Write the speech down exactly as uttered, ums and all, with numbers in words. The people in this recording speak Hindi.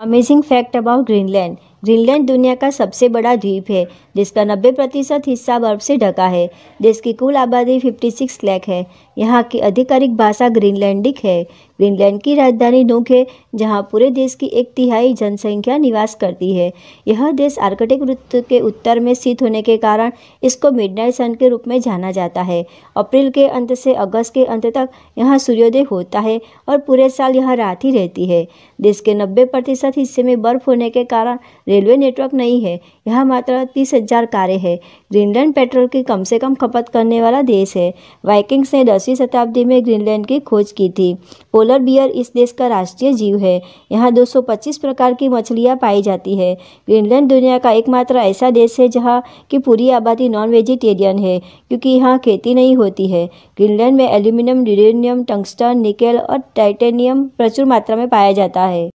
Amazing fact about Greenland. Greenland दुनिया का सबसे बड़ा द्वीप है जिसका नब्बे प्रतिशत हिस्सा बर्फ से ढका है। देश की कुल आबादी छप्पन लाख है। यहाँ की आधिकारिक भाषा ग्रीनलैंडिक है। ग्रीनलैंड की राजधानी नुक है जहाँ पूरे देश की एक तिहाई जनसंख्या निवास करती है। यह देश आर्कटिक वृत्त के उत्तर में स्थित होने के कारण इसको मिडनाइट सन के रूप में जाना जाता है। अप्रैल के अंत से अगस्त के अंत तक यहाँ सूर्योदय होता है और पूरे साल यहाँ रात ही रहती है। देश के नब्बे प्रतिशत हिस्से में बर्फ होने के कारण रेलवे नेटवर्क नहीं है। यहाँ मात्र तीस हजार कारें हैं। ग्रीनलैंड पेट्रोल की कम से कम खपत करने वाला देश है। वाइकिंग्स ने दसवीं शताब्दी में ग्रीनलैंड की खोज की थी। पोलर बियर इस देश का राष्ट्रीय जीव है। यहाँ दो सौ पच्चीस प्रकार की मछलियाँ पाई जाती है। ग्रीनलैंड दुनिया का एकमात्र ऐसा देश है जहाँ की पूरी आबादी नॉन वेजिटेरियन है क्योंकि यहाँ खेती नहीं होती है। ग्रीनलैंड में एल्यूमिनियम, यूरेनियम, टंगस्टन, निकेल और टाइटेनियम प्रचुर मात्रा में पाया जाता है।